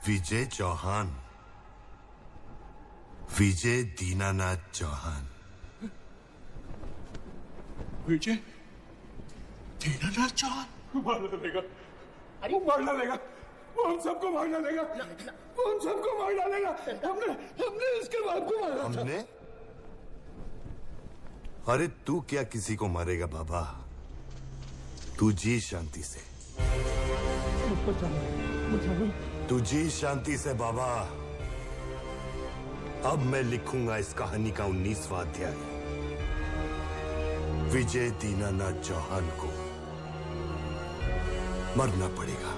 विजय चौहान, विजय दीनानाथ चौहान। विजय दीनानाथ चौहान मारना लेगा, वो मारना लेगा, वो हम सबको मारना लेगा, वो हम सबको मारना लेगा। हमने इसके बाप को मारा। हमने? अरे तू क्या किसी को मारेगा बाबा, तू जी शांति से, तू जी शांति से बाबा। अब मैं लिखूंगा इस कहानी का 19वां अध्याय। विजय दीनानाथ चौहान को मरना पड़ेगा।